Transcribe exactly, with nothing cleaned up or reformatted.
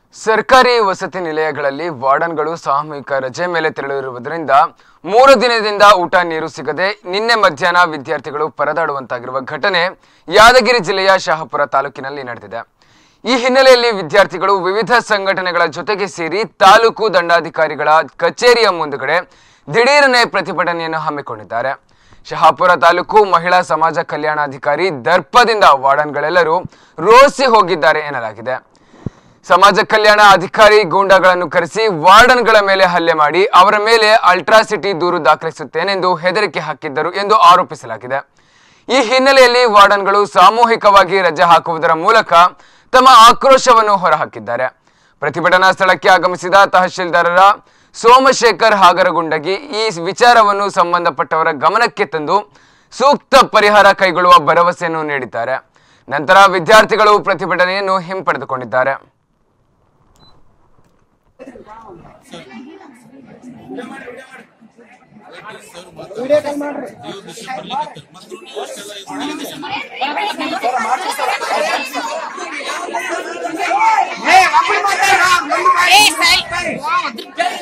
ಸರ್ಕಾರಿ ವಸತಿ ನಿಲಯಗಳಲ್ಲಿ ವಾರ್ಡನ್ಗಳು ಸಾಮೂಹಿಕ ರಜೆ ಮೇಲೆ ತೆರಳಿರುವುದರಿಂದ ಮೂರು ದಿನದಿಂದ ಊಟ ನೀರು ಸಿಗದೆ ನಿನ್ನೆ ಮಧ್ಯಾಹ್ನ ವಿದ್ಯಾರ್ಥಿಗಳು ಪರದಾಡುವಂತಾಗಿರುವ ಘಟನೆ ಯಾದಗಿರಿ ಜಿಲ್ಲೆಯ ಶಹಾಪುರ ತಾಲೂಕಿನಲ್ಲಿ ನಡೆದಿದೆ. ಈ ಹಿನ್ನೆಲೆಯಲ್ಲಿ ವಿದ್ಯಾರ್ಥಿಗಳು ವಿವಿಧ ಸಂಘಟನೆಗಳ ಜೊತೆಗೆ ಸೇರಿ ತಾಲೂಕು ದಂಡಾಧಿಕಾರಿಗಳ ಕಚೇರಿಯ ಮುಂದುಗಡೆ ದಿಢೀರನೆ ಪ್ರತಿಭಟನೆಯನ್ನು ಹಮ್ಮಿಕೊಂಡಿದ್ದಾರೆ. ಶಹಾಪುರ ತಾಲೂಕು ಮಹಿಳಾ ಸಮಾಜ ಕಲ್ಯಾಣಾಧಿಕಾರಿ ದರ್ಪದಿಂದ ವಾರ್ಡನ್ಗಳೆಲ್ಲರೂ ರೋಸಿ ಹೋಗಿದ್ದಾರೆ ಎನ್ನಲಾಗಿದೆ. ಸಮಾಜ ಕಲ್ಯಾಣ ಅಧಿಕಾರಿ ಗೂಂಡಾಗಳನ್ನು ಕರೆಸಿ ವಾರ್ಡನ್ಗಳ ಮೇಲೆ ಹಲ್ಲೆ ಮಾಡಿ ಅವರ ಮೇಲೆ ಅಲ್ಟ್ರಾಸಿಟಿ ದೂರು ದಾಖಲಿಸುತ್ತೇನೆಂದು ಹೆದರಿಕೆ ಹಾಕಿದ್ದರು ಎಂದು ಆರೋಪಿಸಲಾಗಿದೆ. ಈ ಹಿನ್ನೆಲೆಯಲ್ಲಿ ವಾರ್ಡನ್ಗಳು ಸಾಮೂಹಿಕವಾಗಿ ರಜೆ ಹಾಕುವುದರ ಮೂಲಕ ತಮ್ಮ ಆಕ್ರೋಶವನ್ನು ಹೊರಹಾಕಿದ್ದಾರೆ. ಪ್ರತಿಭಟನಾ ಸ್ಥಳಕ್ಕೆ ಆಗಮಿಸಿದ ತಹಶೀಲ್ದಾರರ ಸೋಮಶೇಖರ್ ಹಾಗರಗುಂಡಗಿ ಈ ವಿಚಾರವನ್ನು ಸಂಬಂಧಪಟ್ಟವರ ಗಮನಕ್ಕೆ ತಂದು ಸೂಕ್ತ ಪರಿಹಾರ ಕೈಗೊಳ್ಳುವ ಭರವಸೆಯನ್ನು ನೀಡಿದ್ದಾರೆ. ನಂತರ ವಿದ್ಯಾರ್ಥಿಗಳು ಪ್ರತಿಭಟನೆಯನ್ನು ಹಿಂಪಡೆದುಕೊಂಡಿದ್ದಾರೆ. Hey,